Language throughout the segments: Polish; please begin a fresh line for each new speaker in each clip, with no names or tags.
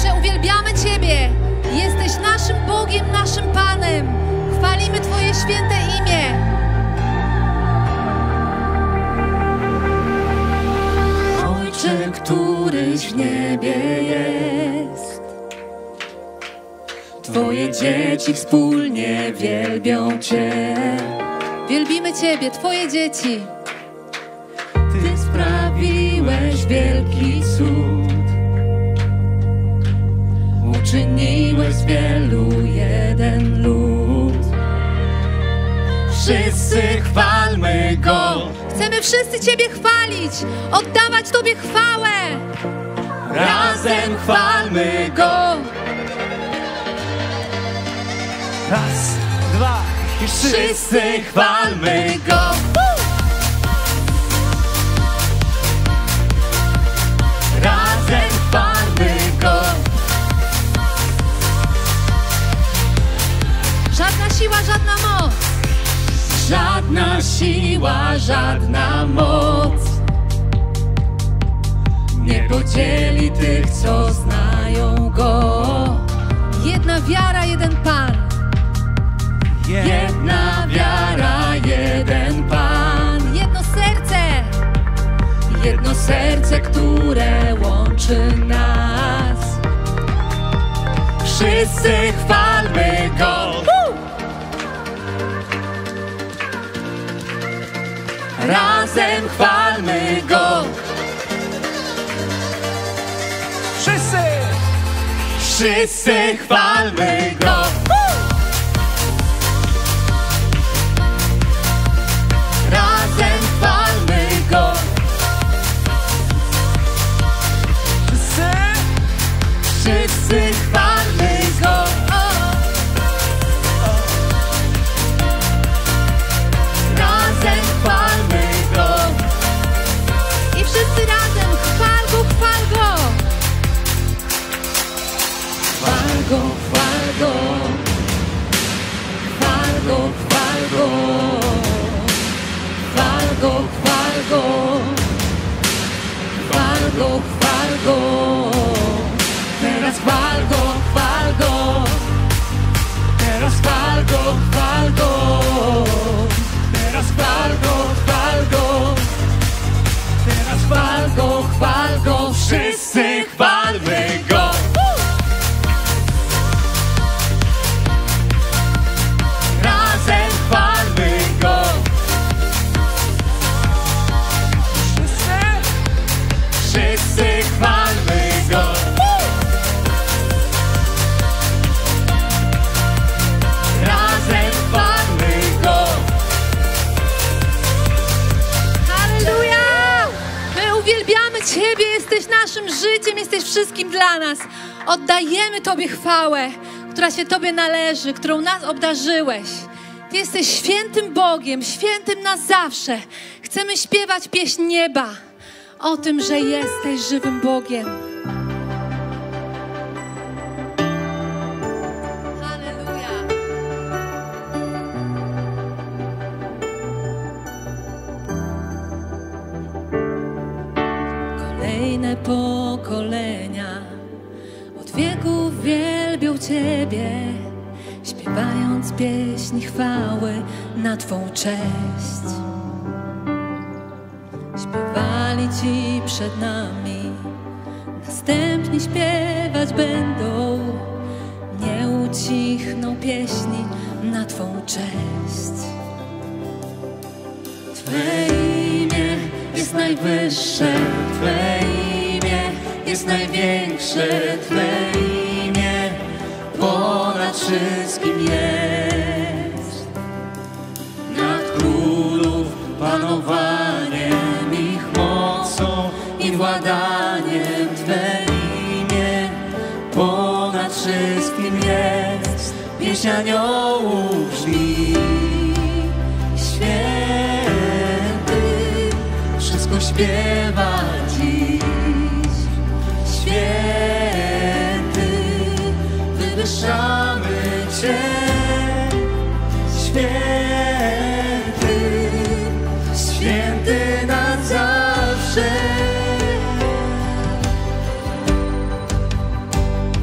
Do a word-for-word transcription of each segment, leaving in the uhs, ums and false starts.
Ojcze, uwielbiamy Ciebie. Jesteś naszym Bogiem, naszym Panem. Chwalimy Twoje święte imię. Ojcze, któryś w niebie jest, Twoje dzieci wspólnie wielbią Cię. Wielbimy Ciebie, Twoje dzieci. Ty sprawiłeś wielki cud, uczyniłeś z wielu jeden lud. Wszyscy chwalmy Go. Chcemy wszyscy Ciebie chwalić, oddawać Tobie chwałę. Razem chwalmy Go.
Raz, dwa i trzy.
Wszyscy chwalmy Go. Razem chwalmy Go. Żadna siła, żadna moc. Żadna siła, żadna moc nie podzieli tych, co znają Go. Jedna wiara, jeden Pan. Jedna wiara, jeden Pan. Jedno serce. Jedno serce, które łączy nas. Wszyscy chwalmy Go. Razem chwalmy Go.
Wszyscy!
Wszyscy chwalmy Go. Razem chwalmy Go.
Wszyscy!
Wszyscy chwalmy Go. Razem chwalmy Go. I wszyscy razem chwal Go, chwal Go. Chwal Go, chwal Go. Chwal Go, chwal Go. Chwal Go, chwal Go. Chwal Go, chwal Go. Teraz chwal Go, chwal Go. Teraz chwal Go, chwal Go. Teraz chwal Go, chwal Go. Teraz chwal Go, chwal Go. Wszyscy chwalmy Go. Razem chwalmy Go.
Wszyscy!
Wszyscy chwalmy Go. Razem chwalmy Go. Halleluja! My uwielbiamy Ciebie, jesteś naszym życiem, jesteś wszystkim dla nas. Oddajemy Tobie chwałę, która się Tobie należy, którą nas obdarzyłeś. Ty jesteś świętym Bogiem, świętym na zawsze. Chcemy śpiewać pieśń nieba o tym, że jesteś żywym Bogiem. Halleluja. Kolejne pokolenia od wieków wielbią Ciebie, śpiewając pieśni chwały na Twą cześć. Śpiewali Ci przed nami, następnie śpiewać będą. Nie ucichną pieśni na Twą cześć. Twe imię jest najwyższe, Twe imię jest największe, Twe imię ponad wszystkim jest. Nad królów panowaniem, ich mocą i władaniem, Twe imię ponad wszystkim jest. Pieśń aniołów brzmi, święty, wszystko śpiewa dziś. Święty, wywyższamy Cię. Święty, święty na zawsze.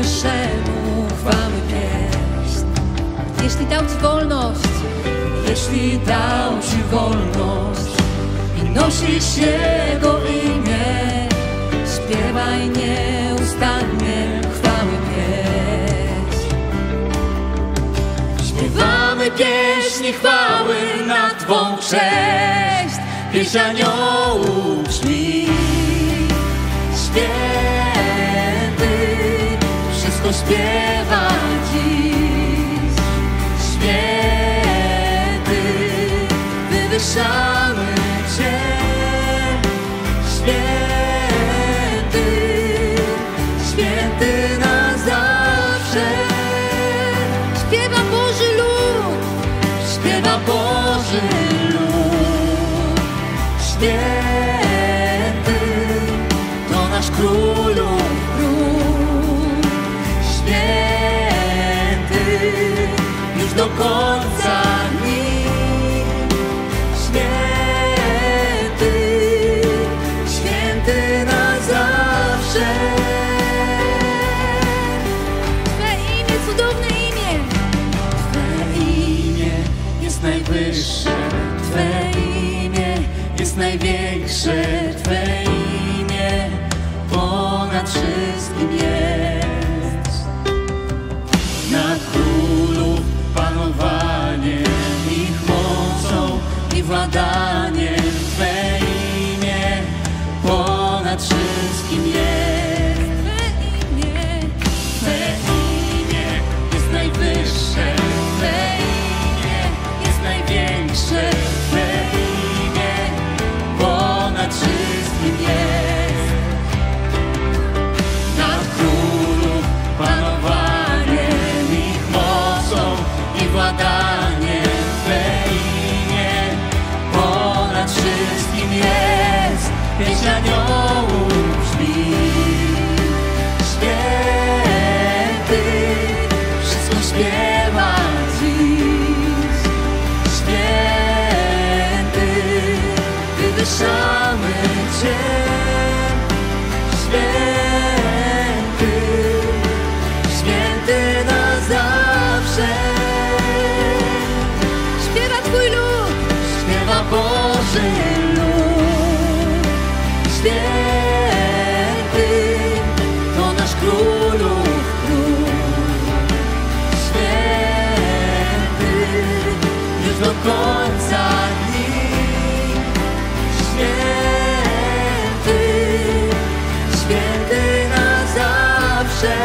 Najwyższemu chwały pieśń. Jeśli dał Ci wolność, jeśli dał Ci wolność i nosisz Jego imię, śpiewaj nieustannie chwały pieśń. Śpiewamy pieśni chwały na Twą cześć, pieśń aniołów brzmi. Święty, wszystko śpiewa dziś. Święty, wywyższamy Cię. Święty, święty na zawsze. Śpiewa Boży lud, śpiewa Boży lud. Święty, to nasz królów król. Święty, już do końca dni. Święty, święty na zawsze. Twe imię, cudowne imię. Twe imię jest najwyższe. Twe imię jest największe. Twe imię ponad wszystkim jest. Nad królów panowanie, ich mocą i władaniem. Twe imię ponad wszystkim jest. Twe imię, Twe imię jest najwyższe. Twe imię jest największe. Twe imię ponad wszystkim jest. Nad królów panowaniem, ich mocą i władaniem. Twe imię ponad wszystkim jest. Pieśń aniołów brzmi. Święty, wszystko śpiewa dziś. Święty, wywyższamy Cię. Święty, święty na zawsze. Śpiewa Twój lud, śpiewa Boży lud. Święty, to nasz królów król. Święty, już do końca dni. Święty, święty na zawsze.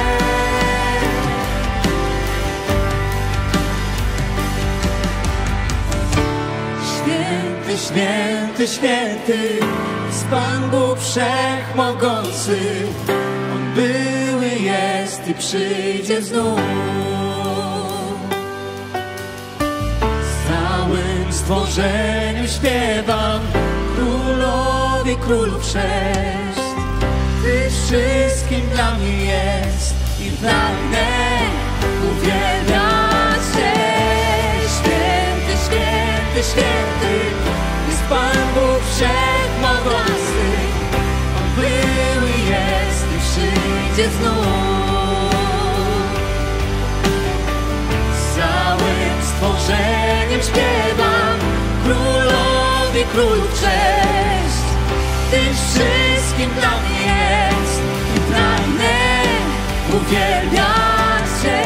Święty, święty, święty jest Pan Bóg Wszechmogący. On były, jest i przyjdzie znów. Z całym stworzeniem śpiewam Królowi królów sześć. Ty wszystkim dla mnie jest i pragnę uwielbiać Cię. Święty, święty, święty jest Pan Bóg Wszechmogący. On były, jest i przyjdzie znów. Z całym stworzeniem śpiewam Królowi królów cześć. Ty wszystkim dla mnie jest i pragnę uwielbiać Cię.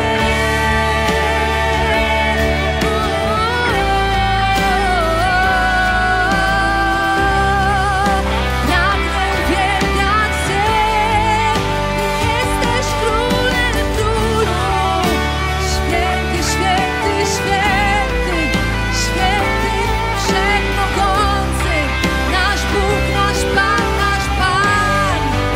Pragnę uwielbiać Cię. Jesteś królem królów. Święty, święty, święty, święty, wszechmogący. Nasz Bóg, nasz Pan, nasz Pan.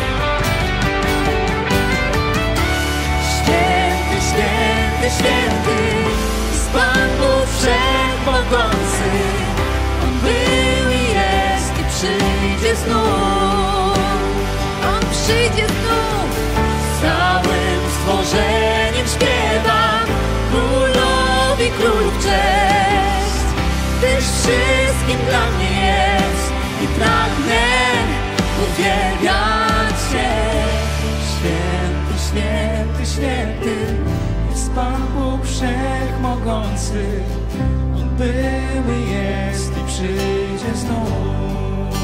Święty, święty, święty jest Pan Bóg Wszechmogący. On był i jest i przyjdzie znów. On przyjdzie znów. Z całym stworzeniem śpiewam Królowi królów cześć. Tyś wszystkim dla mnie jest i pragnę uwielbiać Cię. Święty, święty,
święty, jest Pan Bóg Wszechmogący. On były, jest i przyjdzie znów.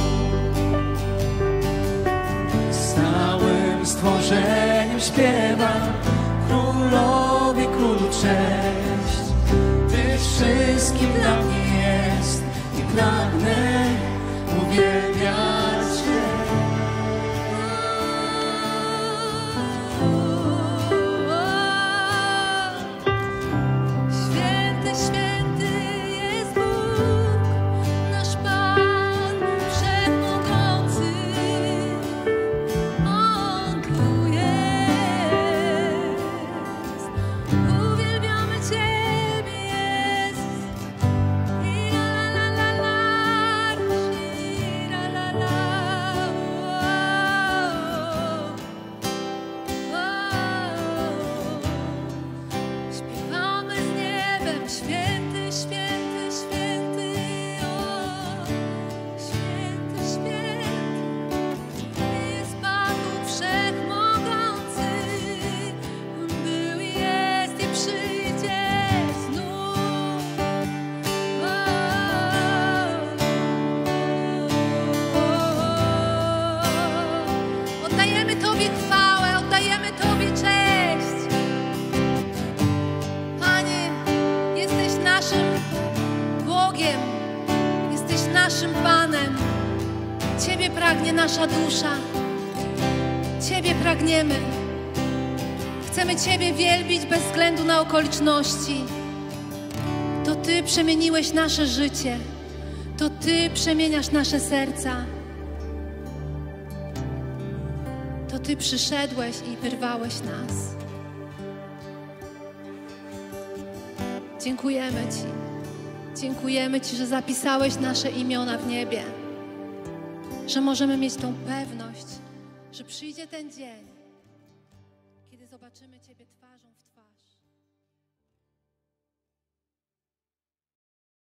Z całym stworzeniem śpiewa Królowi Królu cześć. Ty wszystkim dla mnie jest i pragnę uwielbiać Cię.
Święty, święty jest Bóg, nasz Pan Wszechmogący. On tu jest. Uwielbiamy Ciebie, Jezus. I la la la la, i la la la. Śpiewamy z niebem, święty, święty, święty, o, święty, święty jest Pan Bóg Wszechmogący. On był i jest i przyjdzie znów. O, oddajemy Tobie chwałę, oddajemy Tobie cześć. Panie, jesteś naszym Bogiem, jesteś naszym Panem. Ciebie pragnie nasza dusza, Ciebie pragniemy. Chcemy Ciebie wielbić bez względu na okoliczności. To Ty przemieniłeś nasze życie, to Ty przemieniasz nasze serca. To Ty przyszedłeś i wyrwałeś nas. Dziękujemy Ci. Dziękujemy Ci, że zapisałeś nasze imiona w niebie. Że możemy mieć tą pewność, że przyjdzie ten dzień, kiedy zobaczymy Ciebie twarzą w twarz.